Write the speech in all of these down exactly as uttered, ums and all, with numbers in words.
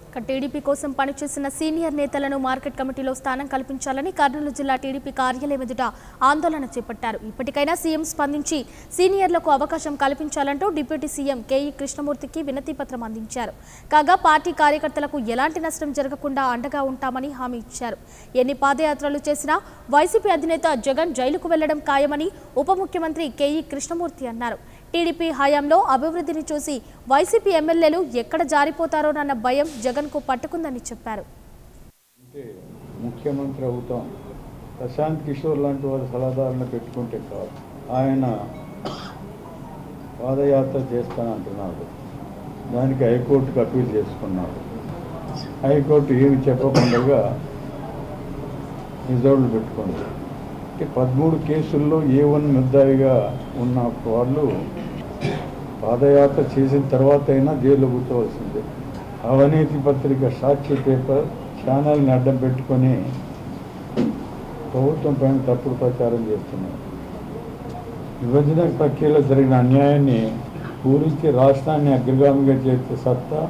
TDP కోసం పనిచేసిన senior నేతలను మార్కెట్ కమిటీలో స్థానం కల్పించాలని కర్నూలు జిల్లా టీడీపీ కార్యాలయం ఎదుట ఆందోళన చేపట్టారు. ఇప్పటికైనా సీఎం స్పందించి సీనియర్లకు అవకాశం కల్పించాలంటూ డిప్యూటీ సీఎం కేఈ కృష్ణమూర్తికి వినతి పత్రం అందించారు. కాగా పార్టీ కార్యకర్తలకు ఎలాంటి నష్టం జరగకుండా అండగా ఉంటామని హామీ ఇచ్చారు. ఎన్ని పాదయాత్రలు చేసినా వైసీపీ అధినేత జగన్ జైలుకు వెళ్లడం ఖాయమని ఉప ముఖ్యమంత్రి కేఈ కృష్ణమూర్తి అన్నారు. టీడీపీ హయాంలో అభివృద్ధిని చూసి వైసీపీ ఎమ్మెల్యేలు ఎక్కడ జారిపోతారోనన్న భయం జగన్కు పట్టుకుందని చెప్పారు. ముఖ్యమంత్రి అవుతాం ప్రశాంత్ కిషోర్ లాంటి వారి సలహాదారులను పెట్టుకుంటే కాదు, ఆయన పాదయాత్ర చేస్తానంటున్నాడు. దానికి హైకోర్టుకు అప్పీల్ చేసుకున్నాడు. హైకోర్టు ఏమి చెప్పకుండా రిజర్వ్లు పెట్టుకుంది. పదమూడు కేసుల్లో ఏ వన్ ముద్దాయిగా ఉన్న వాళ్ళు పాదయాత్ర చేసిన తర్వాత అయినా జైలు కూర్చోవలసిందే. అవినీతి పత్రిక సాక్షి పేపర్ ఛానల్ని అడ్డం పెట్టుకొని ప్రభుత్వం పైన తప్పుడు ప్రచారం చేస్తున్నారు. విభజన ప్రక్రియలో జరిగిన అన్యాయాన్ని పూరించి రాష్ట్రాన్ని అగ్రగామిగా చేసే సత్తా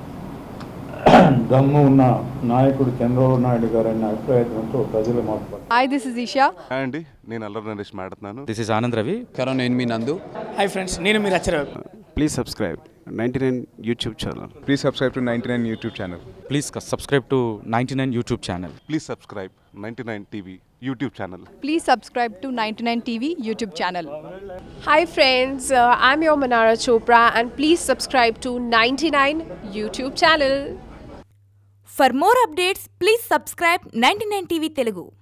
దమ్ము ఉన్న నాయకుడు చంద్రబాబు నాయుడు గారు అనే అభిప్రాయంతో ప్రజలు మాట్లాడారు. Hi, this is Isha. Hi అండి, నేను అల్లరి నరేష్ మాట్లాడుతున్నాను. This is Anand Ravi. Corona నేను మీ నందు. హాయ్ ఫ్రెండ్స్, నేను మీ Rachana. Please subscribe ninety nine YouTube channel. Please subscribe to ninety nine YouTube channel. Please subscribe to ninety nine YouTube channel. Please subscribe ninety nine TV YouTube channel. Please subscribe to ninety nine T V YouTube channel. Hi friends, uh, I'm your Manara Chopra and please subscribe to ninety nine YouTube channel. For more updates, please subscribe ninety nine T V Telugu.